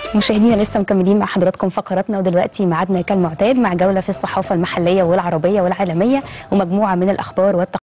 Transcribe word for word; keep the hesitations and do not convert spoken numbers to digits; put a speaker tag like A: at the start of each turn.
A: مشاهدينا لسه مكملين مع حضراتكم فقراتنا، ودلوقتي ميعادنا كالمعتاد مع جولة في الصحافة المحلية والعربية والعالمية ومجموعة من الأخبار والتقارير